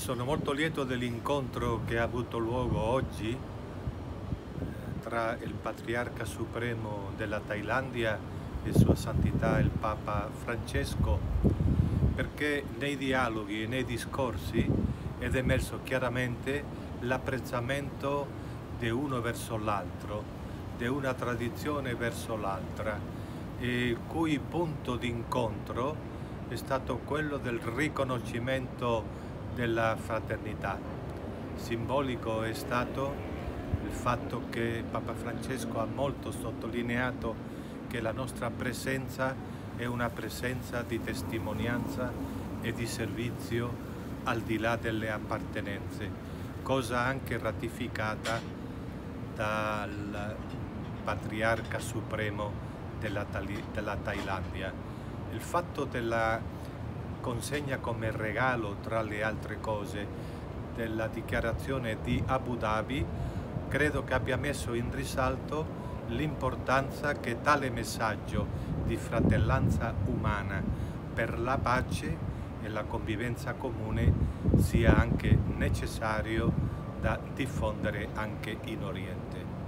Sono molto lieto dell'incontro che ha avuto luogo oggi tra il Patriarca Supremo della Thailandia e Sua Santità il Papa Francesco, perché nei dialoghi e nei discorsi è emerso chiaramente l'apprezzamento di uno verso l'altro, di una tradizione verso l'altra, il cui punto d'incontro è stato quello del riconoscimento della fraternità. Simbolico è stato il fatto che Papa Francesco ha molto sottolineato che la nostra presenza è una presenza di testimonianza e di servizio al di là delle appartenenze, cosa anche ratificata dal Patriarca Supremo della Thailandia. Il fatto della consegna come regalo, tra le altre cose, della dichiarazione di Abu Dhabi, credo che abbia messo in risalto l'importanza che tale messaggio di fratellanza umana per la pace e la convivenza comune sia anche necessario da diffondere anche in Oriente.